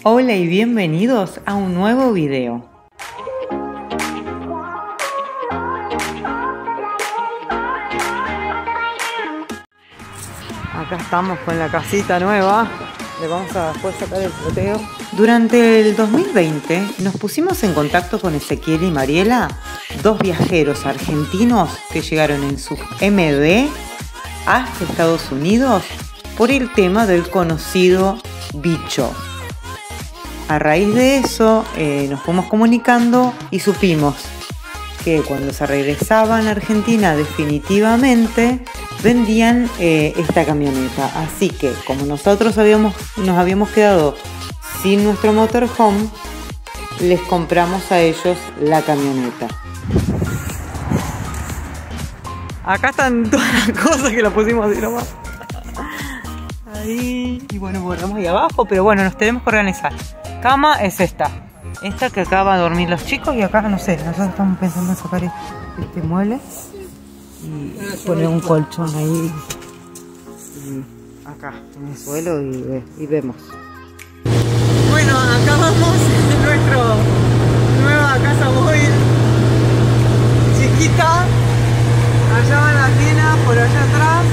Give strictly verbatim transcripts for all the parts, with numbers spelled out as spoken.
Hola y bienvenidos a un nuevo video. Acá estamos con la casita nueva. Le vamos a después sacar el ploteo. Durante el dos mil veinte nos pusimos en contacto con Ezequiel y Mariela, dos viajeros argentinos que llegaron en su M V hasta Estados Unidos por el tema del conocido bicho. A raíz de eso eh, nos fuimos comunicando y supimos que cuando se regresaban a Argentina definitivamente vendían eh, esta camioneta. Así que como nosotros habíamos, nos habíamos quedado sin nuestro motorhome, les compramos a ellos la camioneta. Acá están todas las cosas que las pusimos así nomás. Ahí. Y bueno, borramos ahí abajo, pero bueno, nos tenemos que organizar. Cama es esta. Esta que acá van a dormir los chicos y acá, no sé, nosotros estamos pensando en sacar este, este mueble y poner un colchón ahí y acá en el suelo y, y vemos. Bueno, acá vamos en nuestra nueva casa móvil chiquita. Allá van las nenas, por allá atrás.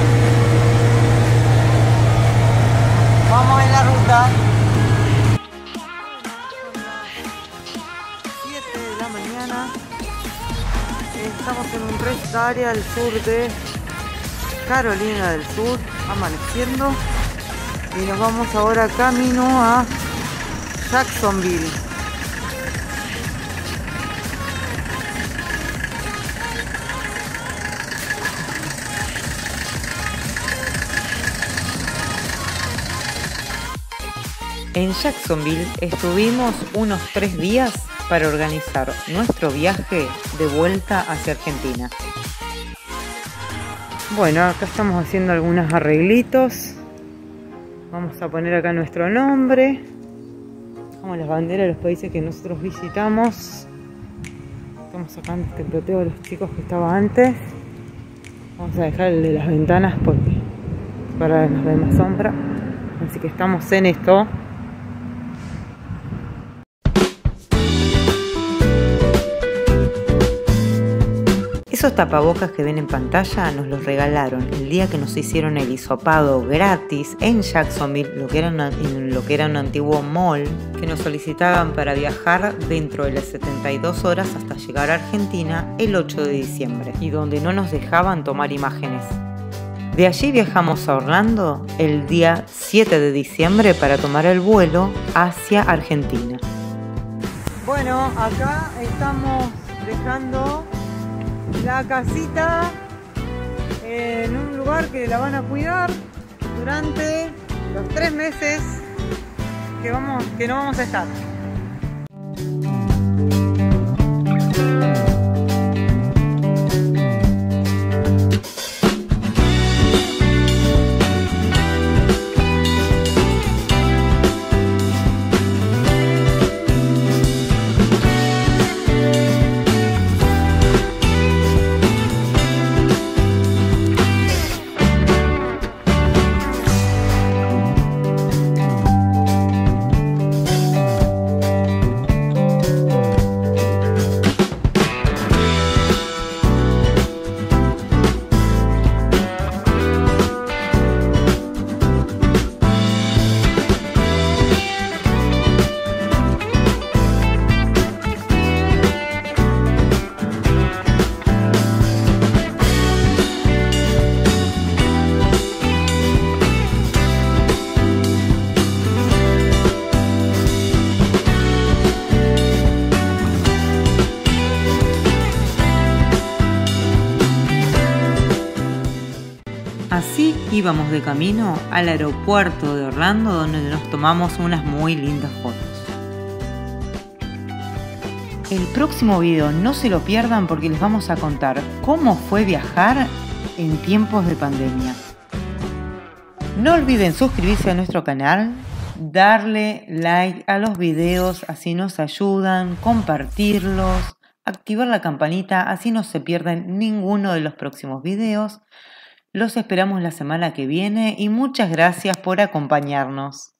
Vamos en la ruta. siete de la mañana. Estamos en un rest area al sur de Carolina del Sur, amaneciendo. Y nos vamos ahora camino a Jacksonville. En Jacksonville estuvimos unos tres días para organizar nuestro viaje de vuelta hacia Argentina. Bueno, acá estamos haciendo algunos arreglitos. Vamos a poner acá nuestro nombre, como las banderas de los países que nosotros visitamos. Estamos sacando este ploteo de los chicos que estaba antes. Vamos a dejar el de las ventanas porque para que nos dé más sombra. Así que estamos en esto. Esos tapabocas que ven en pantalla nos los regalaron el día que nos hicieron el hisopado gratis en Jacksonville, lo que era una, en lo que era un antiguo mall, que nos solicitaban para viajar dentro de las setenta y dos horas hasta llegar a Argentina el ocho de diciembre, y donde no nos dejaban tomar imágenes. De allí viajamos a Orlando el día siete de diciembre para tomar el vuelo hacia Argentina. Bueno, acá estamos dejando la casita en un lugar que la van a cuidar durante los tres meses que, vamos, que no vamos a estar. Así íbamos de camino al aeropuerto de Orlando, donde nos tomamos unas muy lindas fotos. El próximo video no se lo pierdan porque les vamos a contar cómo fue viajar en tiempos de pandemia. No olviden suscribirse a nuestro canal, darle like a los videos, así nos ayudan, compartirlos, activar la campanita, así no se pierden ninguno de los próximos videos. Los esperamos la semana que viene y muchas gracias por acompañarnos.